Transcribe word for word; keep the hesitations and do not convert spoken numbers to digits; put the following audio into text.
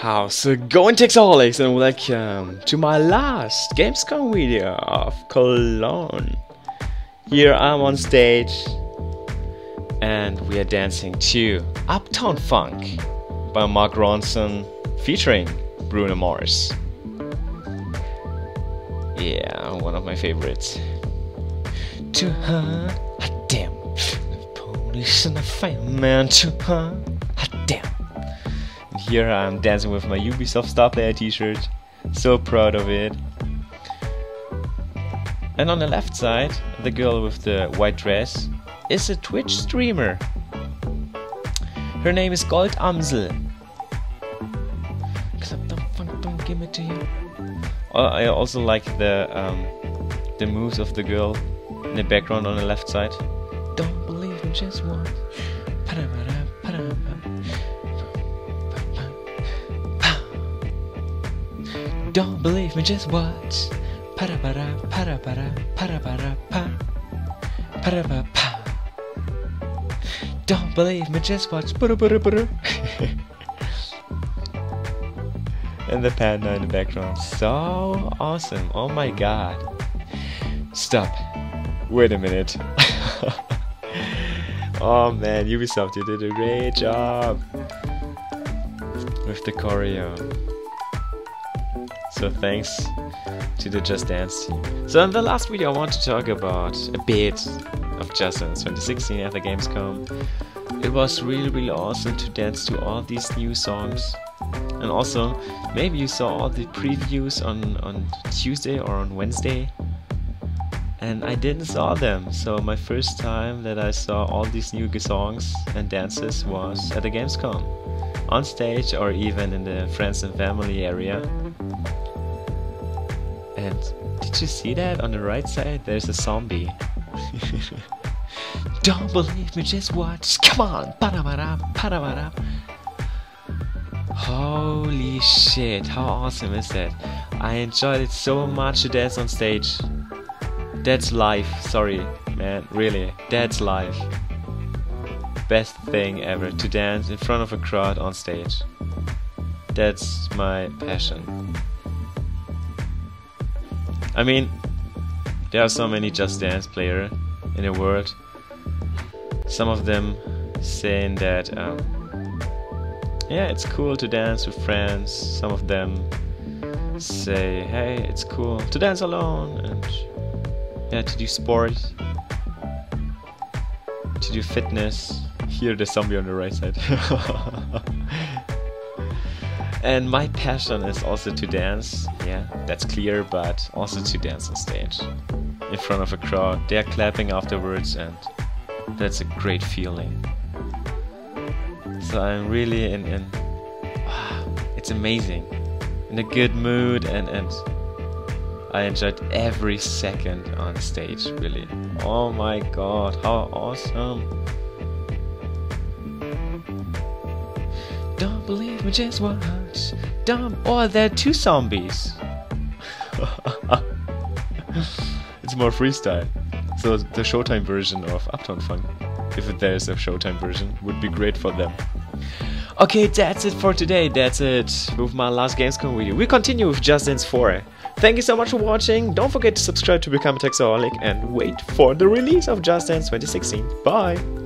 How's it going, Texaholics, and welcome to my last Gamescom video of Cologne. Here I'm on stage and we are dancing to Uptown Funk by Mark Ronson featuring Bruno Mars. Yeah, one of my favorites. To her, hot damn, the police and the fireman. To her, hot damn. And here I'm dancing with my Ubisoft Star Player t-shirt. So proud of it. And on the left side, the girl with the white dress is a Twitch streamer. Her name is Goldamsel. Clap the funk, don't give it to you. I also like the um, the moves of the girl in the background on the left side. Don't believe me, just once. Don't believe me, just watch. Don't believe me, just watch. And the panda in the background. So awesome. Oh my god. Stop. Wait a minute. Oh man, Ubisoft, you did a great job with the choreo. So thanks to the Just Dance team. So in the last video I want to talk about a bit of Just Dance twenty sixteen at the Gamescom. It was really really awesome to dance to all these new songs. And also, maybe you saw all the previews on, on Tuesday or on Wednesday. And I didn't saw them. So my first time that I saw all these new songs and dances was at the Gamescom. On stage or even in the friends and family area. And did you see that on the right side? There's a zombie. Don't believe me, just watch. Come on. Para-para, para-para. Holy shit, how awesome is that? I enjoyed it so much to dance on stage. That's life, sorry man, really, that's life. Best thing ever, to dance in front of a crowd on stage. That's my passion. I mean, there are so many Just Dance players in the world. Some of them saying that um, yeah, it's cool to dance with friends. Some of them say, hey, it's cool to dance alone, and yeah, to do sport, to do fitness. Here the zombie on the right side. And my passion is also to dance, yeah, that's clear, but also to dance on stage. In front of a crowd, they're clapping afterwards, and that's a great feeling. So I'm really in, in wow, it's amazing, in a good mood, and, and I enjoyed every second on stage, really. Oh my god, how awesome. Don't believe me, just watch. Don't, oh, there are two zombies. It's more freestyle. So the Showtime version of Uptown Funk, if there's a Showtime version, would be great for them. Okay, that's it for today. That's it with my last Gamescom video. We continue with Just Dance four. Thank you so much for watching. Don't forget to subscribe to become a Texaholic and wait for the release of Just Dance twenty sixteen. Bye!